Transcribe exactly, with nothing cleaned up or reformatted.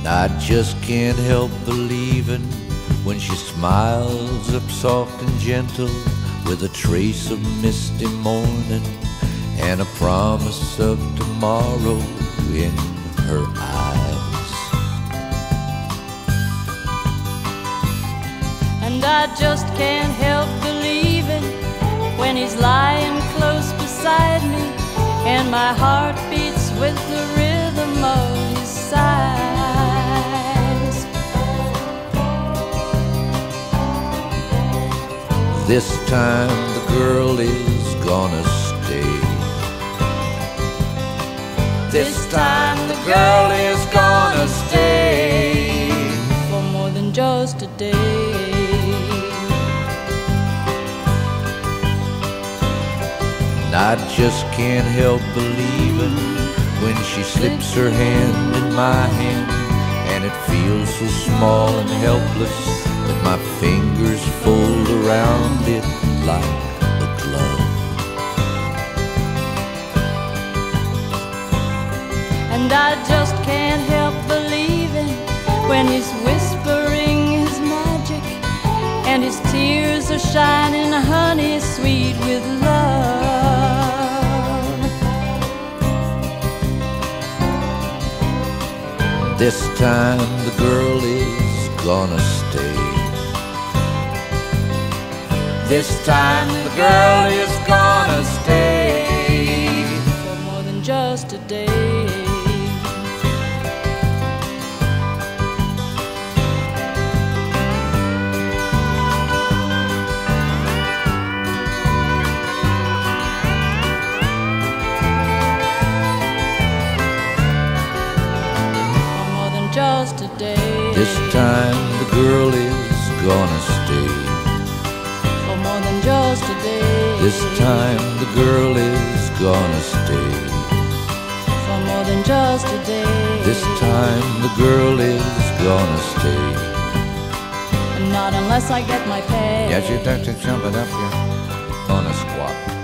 I just can't help believing when she smiles up soft and gentle, with a trace of misty morning and a promise of tomorrow in her eyes. And I just can't help believing when he's lying close beside me, and my heart beats with the rhythm of his sighs. This time the girl is gonna stay. This time the girl is gonna stay for more than just a day. And I just can't help believing when she slips her hand in my hand, and it feels so small and helpless that my fingers fold around it like a glove. And I just can't help believing when he's whispering his magic, and his tears are shining honey sweet with love. This time the girl is gonna stay. This time the girl is gonna stay for more than just a day. Just a day. This time the girl is gonna stay for more than just a day. This time the girl is gonna stay for more than just a day. This time the girl is gonna stay. Not unless I get my pay. Yeah, you'd have to jump it up here on a squat.